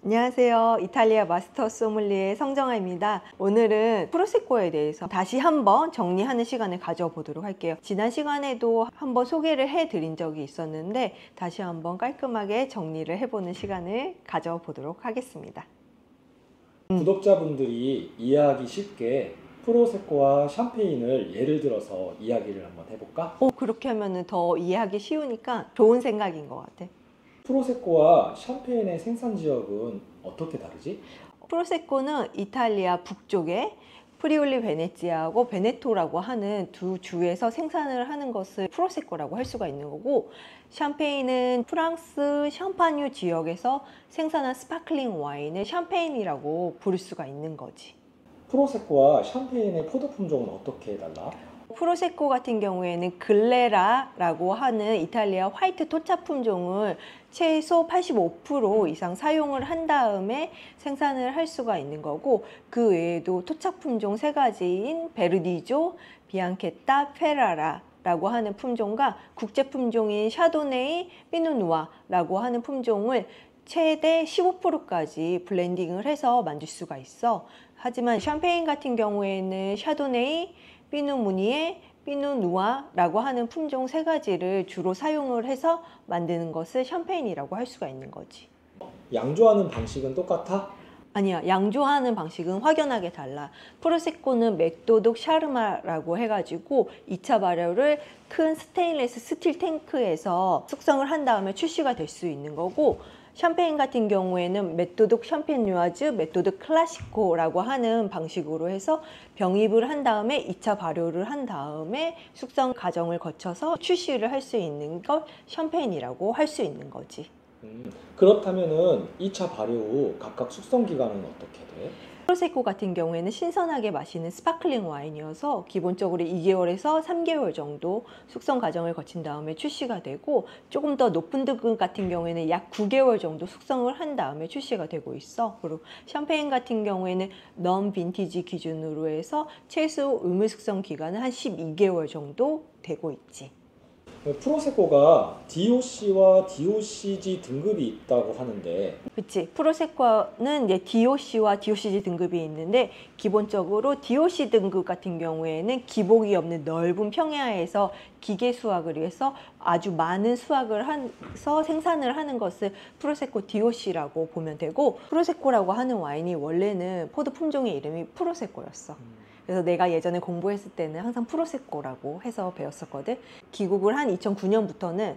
안녕하세요. 이탈리아 마스터 소믈리에 성정아입니다. 오늘은 프로세코에 대해서 다시 한번 정리하는 시간을 가져보도록 할게요. 지난 시간에도 한번 소개를 해드린 적이 있었는데 다시 한번 깔끔하게 정리를 해보는 시간을 가져보도록 하겠습니다. 구독자분들이 이해하기 쉽게 프로세코와 샴페인을 예를 들어서 이야기를 한번 해볼까? 그렇게 하면 더 이해하기 쉬우니까 좋은 생각인 것 같아. 프로세코와 샴페인의 생산 지역은 어떻게 다르지? 프로세코는 이탈리아 북쪽에 프리울리 베네치아하고 베네토라고 하는 두 주에서 생산을 하는 것을 프로세코라고 할 수가 있는 거고, 샴페인은 프랑스 샴파뉴 지역에서 생산한 스파클링 와인을 샴페인이라고 부를 수가 있는 거지. 프로세코와 샴페인의 포도 품종은 어떻게 달라? 프로세코 같은 경우에는 글레라라고 하는 이탈리아 화이트 토차 품종을 최소 85% 이상 사용을 한 다음에 생산을 할 수가 있는 거고, 그 외에도 토착 품종 세 가지인 베르디조, 비앙케타, 페라라라고 하는 품종과 국제 품종인 샤도네이, 피노누아라고 하는 품종을 최대 15%까지 블렌딩을 해서 만들 수가 있어. 하지만 샴페인 같은 경우에는 샤도네이, 피노 무니에, 피노 누아라고 하는 품종 세 가지를 주로 사용을 해서 만드는 것을 샴페인이라고 할 수가 있는 거지. 양조하는 방식은 똑같아? 아니야, 양조하는 방식은 확연하게 달라. 프로세코는 맥도독 샤르마라고 해가지고 2차 발효를 큰 스테인레스 스틸 탱크에서 숙성을 한 다음에 출시가 될 수 있는 거고, 샴페인 같은 경우에는 메토드 샴페뉴아즈, 메토드 클라시코라고 하는 방식으로 해서 병입을 한 다음에 2차 발효를 한 다음에 숙성 과정을 거쳐서 출시를 할 수 있는 걸 샴페인이라고 할 수 있는 거지. 그렇다면은 2차 발효 후 각각 숙성 기간은 어떻게 돼? 프로세코 같은 경우에는 신선하게 마시는 스파클링 와인이어서 기본적으로 2개월에서 3개월 정도 숙성 과정을 거친 다음에 출시가 되고, 조금 더 높은 등급 같은 경우에는 약 9개월 정도 숙성을 한 다음에 출시가 되고 있어. 그리고 샴페인 같은 경우에는 넌 빈티지 기준으로 해서 최소 의무 숙성 기간은 한 12개월 정도 되고 있지. 프로세코가 DOC와 DOCG 등급이 있다고 하는데, 그치. 프로세코는 이제 DOC와 DOCG 등급이 있는데, 기본적으로 DOC 등급 같은 경우에는 기복이 없는 넓은 평야에서 기계 수확을 위해서 아주 많은 수확을 해서 생산을 하는 것을 프로세코 DOC라고 보면 되고, 프로세코라고 하는 와인이 원래는 포도 품종의 이름이 프로세코였어. 그래서 내가 예전에 공부했을 때는 항상 프로세코라고 해서 배웠었거든. 귀국을 한 2009년부터는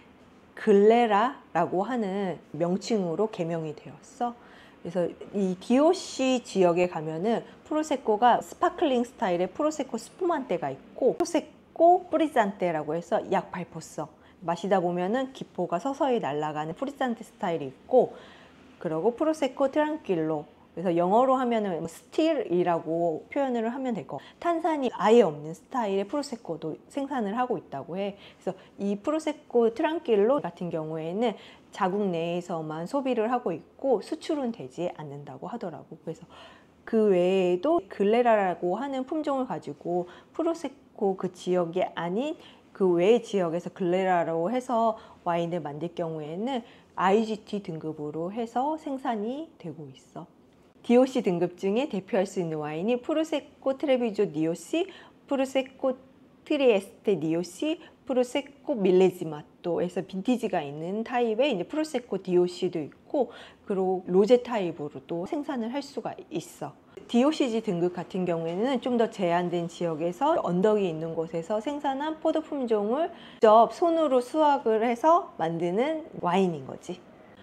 글레라라고 하는 명칭으로 개명이 되었어. 그래서 이 DOC 지역에 가면은 프로세코가 스파클링 스타일의 프로세코 스푸만테가 있고, 프로세코 프리잔테라고 해서 약 8%써. 마시다 보면은 기포가 서서히 날아가는 프리잔테 스타일이 있고, 그리고 프로세코 트랑킬로, 그래서 영어로 하면은 스틸이라고 표현을 하면 될 것 같아요. 탄산이 아예 없는 스타일의 프로세코도 생산을 하고 있다고 해. 그래서 이 프로세코 트랑킬로 같은 경우에는 자국 내에서만 소비를 하고 있고 수출은 되지 않는다고 하더라고. 그래서 그 외에도 글레라라고 하는 품종을 가지고 프로세코 그 지역이 아닌 그 외의 지역에서 글레라라고 해서 와인을 만들 경우에는 IGT 등급으로 해서 생산이 되고 있어. DOC 등급 중에 대표할 수 있는 와인이 프로세코 트레비조 DOC, 프로세코 트리에스테 DOC, 프로세코 밀레지마토에서 빈티지가 있는 타입의 이제 프로세코 DOC도 있고, 그리고 로제 타입으로도 생산을 할 수가 있어. DOCG 등급 같은 경우에는 좀 더 제한된 지역에서 언덕이 있는 곳에서 생산한 포도 품종을 직접 손으로 수확을 해서 만드는 와인인 거지.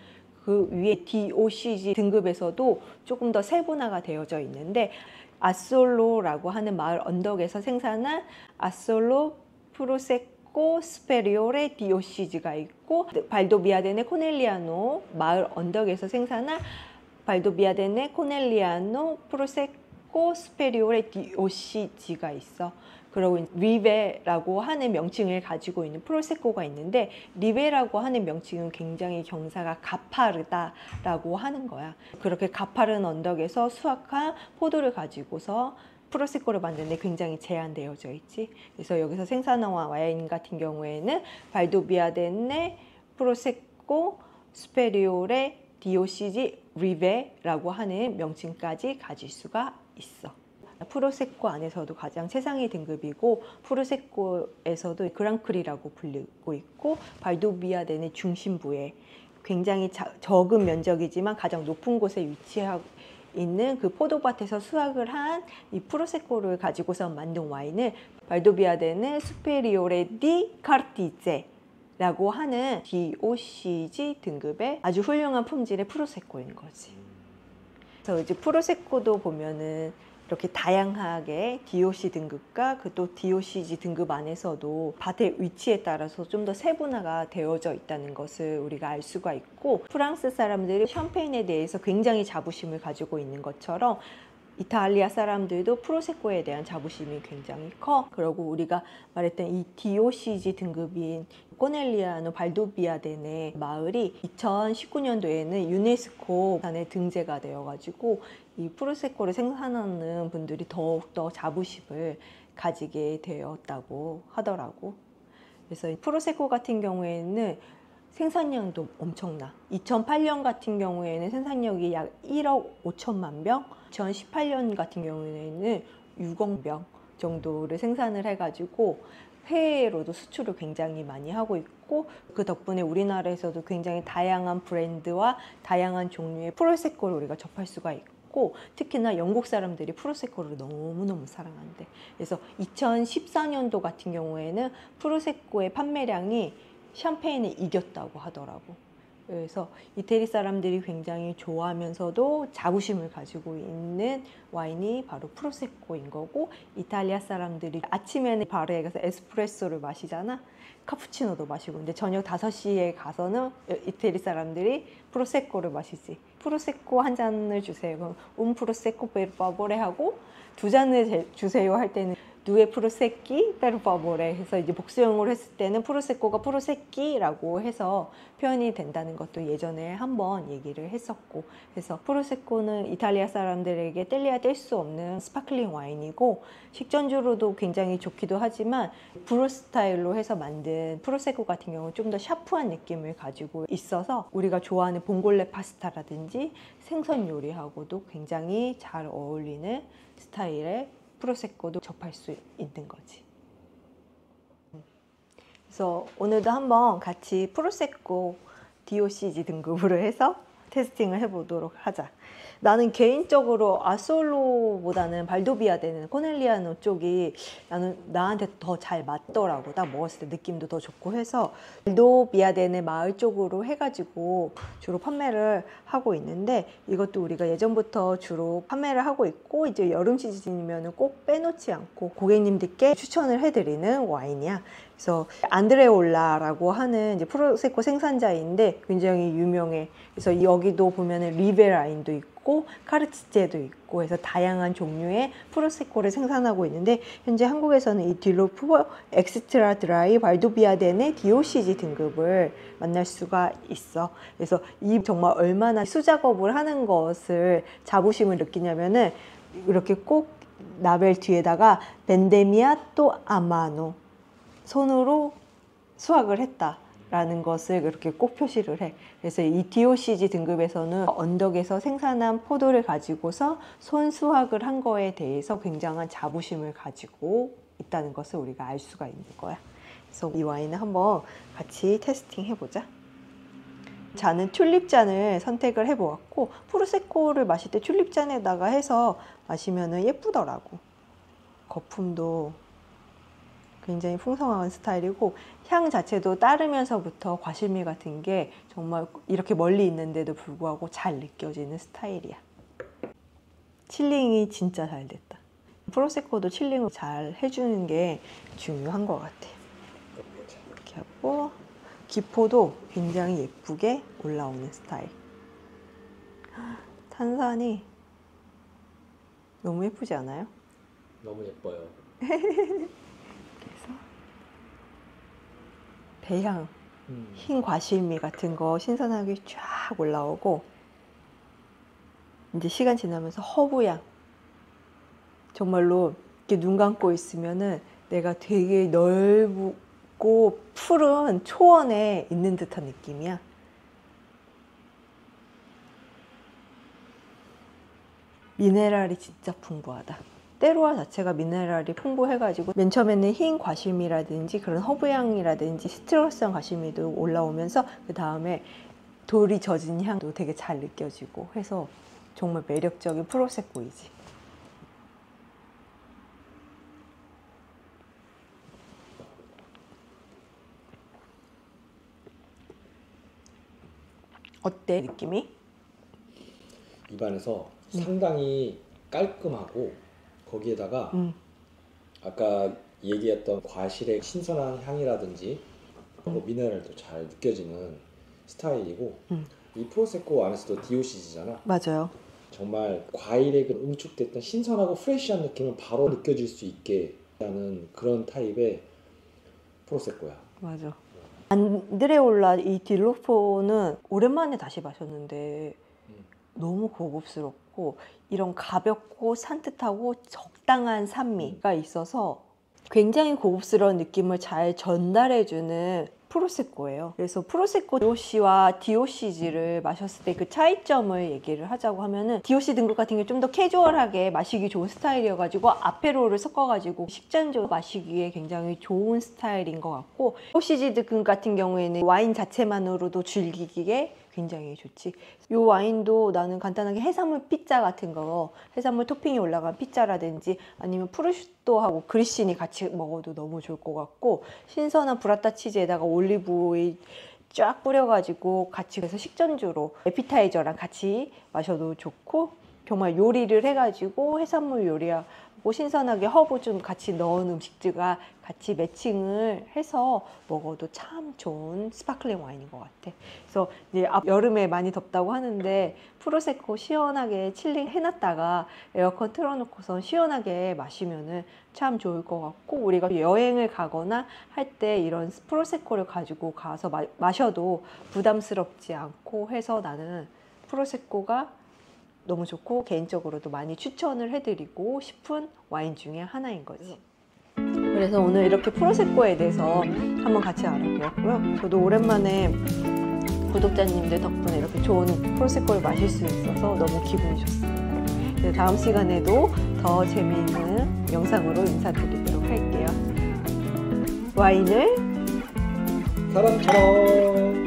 그 위에 DOCG 등급에서도 조금 더 세분화가 되어져 있는데, 아솔로라고 하는 마을 언덕에서 생산한 아솔로 프로세코 스페리오레 DOCG가 있고, 발도비아데네 코넬리아노 마을 언덕에서 생산한 발도비아데네 코넬리아노 프로세코 스페리오레 DOCG가 있어. 그리고 리베라고 하는 명칭을 가지고 있는 프로세코가 있는데, 리베라고 하는 명칭은 굉장히 경사가 가파르다라고 하는 거야. 그렇게 가파른 언덕에서 수확한 포도를 가지고서 프로세코를 만드는데 굉장히 제한되어져 있지. 그래서 여기서 생산한 와인 같은 경우에는 발도비아데네 프로세코 스페리오레 DOCG 리베라고 하는 명칭까지 가질 수가 있어. 프로세코 안에서도 가장 최상위 등급이고 프로세코에서도 그랑크리라고 불리고 있고 발도비아덴의 중심부에 굉장히 적은 면적이지만 가장 높은 곳에 위치하고 있는 그 포도밭에서 수확을 한 이 프로세코를 가지고서 만든 와인을 발도비아덴의 수페리오레 디 카르티제라고 하는 DOCG 등급의 아주 훌륭한 품질의 프로세코인 거지. 그래서 이제 프로세코도 보면은 이렇게 다양하게 DOC 등급과 그 또 DOCG 등급 안에서도 밭의 위치에 따라서 좀 더 세분화가 되어져 있다는 것을 우리가 알 수가 있고, 프랑스 사람들이 샴페인에 대해서 굉장히 자부심을 가지고 있는 것처럼 이탈리아 사람들도 프로세코에 대한 자부심이 굉장히 커. 그리고 우리가 말했던 이 DOCG 등급인 코넬리아노 발도비아덴의 마을이 2019년도에는 유네스코 산에 등재가 되어가지고 이 프로세코를 생산하는 분들이 더욱더 자부심을 가지게 되었다고 하더라고. 그래서 이 프로세코 같은 경우에는 생산량도 엄청나. 2008년 같은 경우에는 생산력이 약 1억 5천만 병, 2018년 같은 경우에는 6억 병 정도를 생산을 해가지고 해외로도 수출을 굉장히 많이 하고 있고, 그 덕분에 우리나라에서도 굉장히 다양한 브랜드와 다양한 종류의 프로세코를 우리가 접할 수가 있고, 특히나 영국 사람들이 프로세코를 너무너무 사랑한대. 그래서 2014년도 같은 경우에는 프로세코의 판매량이 샴페인을 이겼다고 하더라고. 그래서 이태리 사람들이 굉장히 좋아하면서도 자부심을 가지고 있는 와인이 바로 프로세코인 거고, 이탈리아 사람들이 아침에는 바르에 가서 에스프레소를 마시잖아. 카푸치노도 마시고. 근데 저녁 5시에 가서는 이태리 사람들이 프로세코를 마시지. 프로세코 한 잔을 주세요. 그럼 프로세코 per favore 하고, 2잔을 주세요 할 때는 두에 프로세키 per favore 해서 이제 복수형으로 했을 때는 프로세코가 프로세키라고 해서 표현이 된다는 것도 예전에 한번 얘기를 했었고, 그래서 프로세코는 이탈리아 사람들에게 뗄래야 뗄 수 없는 스파클링 와인이고, 식전주로도 굉장히 좋기도 하지만 브루 스타일로 해서 만든 프로세코 같은 경우는 좀 더 샤프한 느낌을 가지고 있어서 우리가 좋아하는 봉골레 파스타라든지 생선 요리하고도 굉장히 잘 어울리는 스타일의 프로세코도 접할 수 있는 거지. 그래서 오늘도 한번 같이 프로세코 DOCG 등급으로 해서 테스팅을 해보도록 하자. 나는 개인적으로 아솔로보다는 발도비아덴은 코넬리아노 쪽이 나한테 더 잘 맞더라고. 딱 먹었을 때 느낌도 더 좋고 해서 발도비아덴의 마을 쪽으로 해가지고 주로 판매를 하고 있는데, 이것도 우리가 예전부터 주로 판매를 하고 있고, 이제 여름 시즌이면 꼭 빼놓지 않고 고객님들께 추천을 해드리는 와인이야. 그래서 안드레올라라고 하는 이제 프로세코 생산자인데 굉장히 유명해. 그래서 여기도 보면은 리베라인도 있고 카르티제도 있고 해서 다양한 종류의 프로세코를 생산하고 있는데, 현재 한국에서는 이 딜로프 엑스트라 드라이 발도비아덴의 DOCG 등급을 만날 수가 있어. 그래서 이 정말 얼마나 수작업을 하는 것을 자부심을 느끼냐면은 이렇게 꼭 라벨 뒤에다가 벤데미아토 아마노, 손으로 수확을 했다라는 것을 이렇게 꼭 표시를 해. 그래서 이 DOCG 등급에서는 언덕에서 생산한 포도를 가지고서 손 수확을 한 거에 대해서 굉장한 자부심을 가지고 있다는 것을 우리가 알 수가 있는 거야. 그래서 이 와인을 한번 같이 테스팅 해보자. 잔은 튤립잔을 선택을 해보았고, 프로세코를 마실 때 튤립잔에다가 해서 마시면 예쁘더라고. 거품도 굉장히 풍성한 스타일이고, 향 자체도 따르면서부터 과실미 같은 게 정말 이렇게 멀리 있는데도 불구하고 잘 느껴지는 스타일이야. 칠링이 진짜 잘 됐다. 프로세코도 칠링을 잘 해주는 게 중요한 것 같아. 이렇게 하고 기포도 굉장히 예쁘게 올라오는 스타일. 탄산이 너무 예쁘지 않아요? 너무 예뻐요. 배향, 흰 과실미 같은 거 신선하게 쫙 올라오고, 이제 시간 지나면서 허브향. 정말로 이렇게 눈 감고 있으면은 내가 되게 넓고 푸른 초원에 있는 듯한 느낌이야. 미네랄이 진짜 풍부하다. 때로와 자체가 미네랄이 풍부해가지고 맨 처음에는 흰 과실미라든지 그런 허브향이라든지 시트러스한 과실미도 올라오면서 그 다음에 돌이 젖은 향도 되게 잘 느껴지고 해서 정말 매력적인 프로세코이지. 어때 느낌이? 입안에서 상당히 깔끔하고 거기에다가 아까 얘기했던 과실의 신선한 향이라든지 미네랄도 잘 느껴지는 스타일이고 이 프로세코 안에서도 DOCG잖아. 맞아요. 정말 과일의 그 응축됐던 신선하고 프레시한 느낌을 바로 느껴질 수 있게 하는 그런 타입의 프로세코야. 맞아. 안드레올라 이 딜로포는 오랜만에 다시 마셨는데 너무 고급스럽고 이런 가볍고 산뜻하고 적당한 산미가 있어서 굉장히 고급스러운 느낌을 잘 전달해주는 프로세코예요. 그래서 프로세코 DOC와 DOCG를 마셨을 때 그 차이점을 얘기를 하자고 하면은 DOC 등급 같은 게 좀 더 캐주얼하게 마시기 좋은 스타일이어가지고 아페롤을 섞어가지고 식전적으로 마시기에 굉장히 좋은 스타일인 것 같고, DOCG 등급 같은 경우에는 와인 자체만으로도 즐기기에 굉장히 좋지. 이 와인도 나는 간단하게 해산물 피자 같은 거, 해산물 토핑이 올라간 피자라든지 아니면 프로슈토하고 그리시니 같이 먹어도 너무 좋을 것 같고, 신선한 브라타 치즈에다가 올리브 오일 쫙 뿌려가지고 같이 해서 식전주로 에피타이저랑 같이 마셔도 좋고, 정말 요리를 해가지고 해산물 요리하고 신선하게 허브 좀 같이 넣은 음식들과 같이 매칭을 해서 먹어도 참 좋은 스파클링 와인인 것 같아. 그래서 이제 여름에 많이 덥다고 하는데 프로세코 시원하게 칠링 해놨다가 에어컨 틀어놓고선 시원하게 마시면은 참 좋을 것 같고, 우리가 여행을 가거나 할 때 이런 프로세코를 가지고 가서 마셔도 부담스럽지 않고 해서 나는 프로세코가 너무 좋고 개인적으로도 많이 추천을 해드리고 싶은 와인 중에 하나인 거지. 그래서 오늘 이렇게 프로세코에 대해서 한번 같이 알아보았고요. 저도 오랜만에 구독자님들 덕분에 이렇게 좋은 프로세코를 마실 수 있어서 너무 기분이 좋습니다. 그래서 다음 시간에도 더 재미있는 영상으로 인사드리도록 할게요. 와인을 사람처럼